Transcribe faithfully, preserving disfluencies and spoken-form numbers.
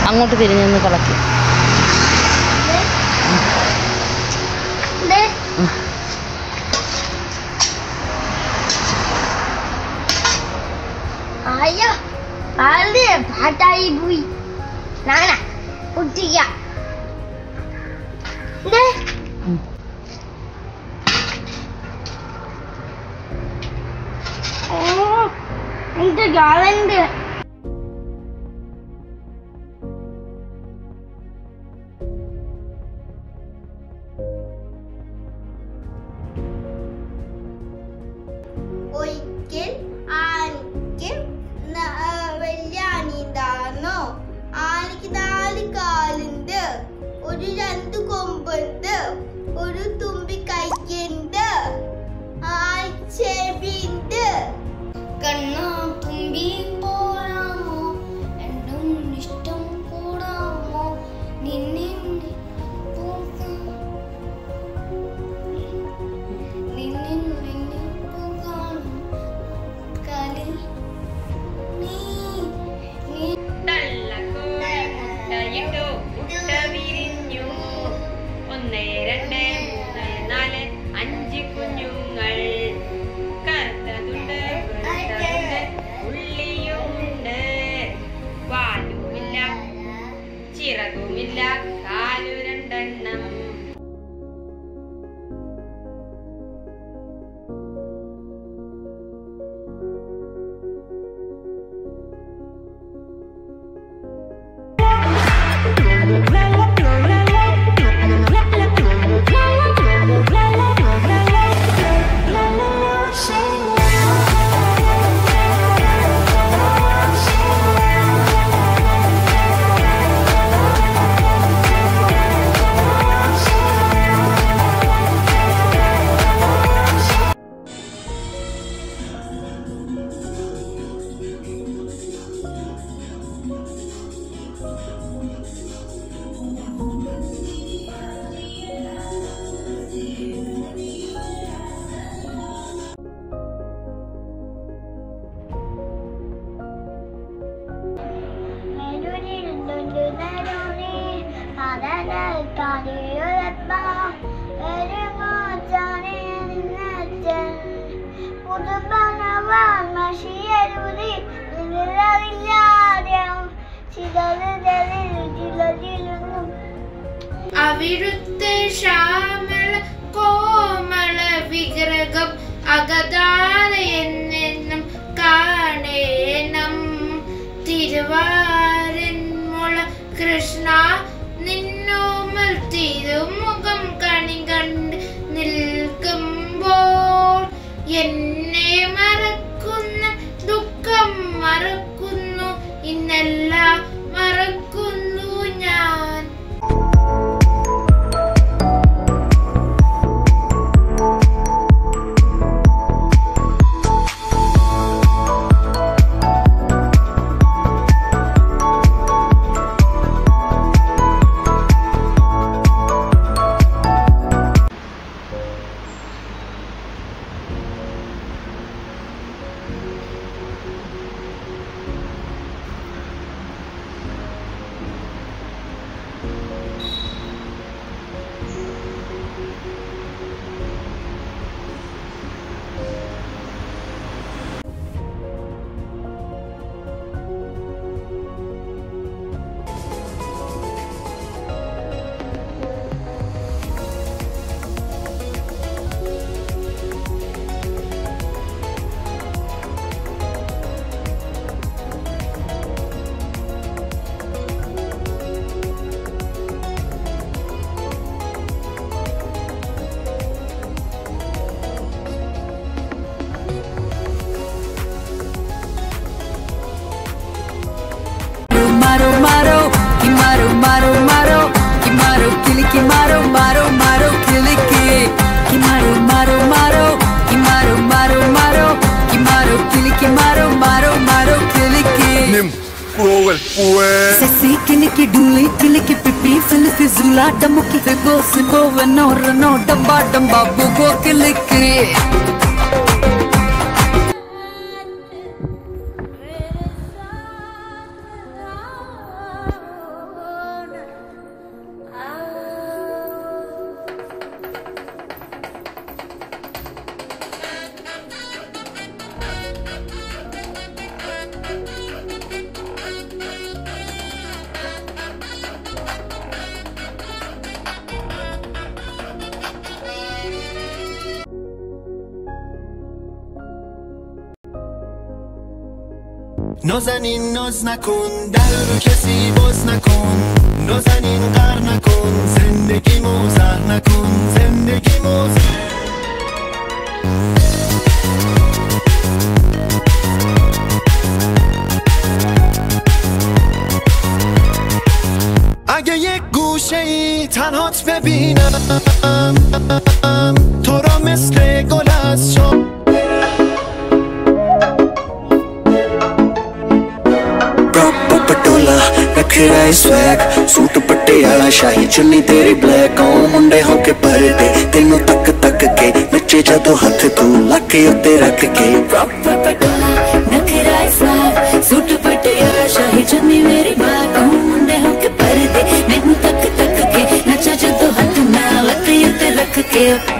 അങ്ങോട്ട് തിരിഞ്ഞൊന്ന് കളക്കി. അയ്യോ അത് പാട്ടായി പോയി. നാനാ കുട്ടിക്ക എന്റെ ഗാലണ്ട് ഒരിക്കൽ ആനയ്ക്ക് വലിയ ആനയുണ്ടായിരുന്നു. ആനയ്ക്ക് നാല് കാലുണ്ട്, ഒരു രണ്ട് കൊമ്പുണ്ട്, ഒരു തുമ്പി കൈക്കുണ്ട്, ആനയ്ക്ക് ചെവിയുണ്ട്. കണ്ണോ തുമ്പി പോരാമോ, രണ്ടും ഇഷ്ടം കൂടാമോ, നിന്നെ ഒന്ന് രണ്ട് മൂന്ന് നാല് അഞ്ച് കുഞ്ഞുങ്ങൾ. കറുത്തതുണ്ട്, വെളുത്തതുണ്ട്, ഉള്ളിയുണ്ട്. വാലുമില്ല, ചിറകുമില്ല, കാലു രണ്ടെണ്ണം. അവിടുത്തെ ശ്യാമള കോമള വിഗ്രഹം അകതാര എന്നെന്നും കാണേണം. തിരുവാരന്മുള കൃഷ്ണ നിന്നോമൽ തിരുമുഖം കണി കണ്ട് നിൽക്കുമ്പോൾ എന്നെ മറക്കുന്ന ദുഃഖം മറക്കുന്നു, ഇന്നെല്ലാം മറക്കുന്നു ഞാൻ. Maro maro, kimaro maro maro, kimaro kili kimaro maro maro kili ki, kimaro maro maro, kimaro maro maro, kimaro kili kimaro maro maro kili ki. Nim, fuel fuel. Sexy kili ki duli kili ki pipi fili ki zula damuki go sibo veno reno damba damba bugo kili ki. نازنین ناز نکن، در رو کسی باز نکن، نازنین قهر نکن، زندگی موزه نکن، زندگی موزه. اگه یک گوشه ای تنهات ببینم تو را مثل گل از شام पटोला रखेरा swag suit Patiala शाही चुन्नी तेरी black ओ मुंडे होके परदे तेनू तक तक के नचे जदों हथ तू लके उत्ते रख के प्रॉपर पटोला रखेरा स्वैग सूट पटियाला शाही चुन्नी मेरी ब्लैक ओ मुंडे होके परदे तेनू तक तक के नचे जदों हथ मैं लके उत्ते रख के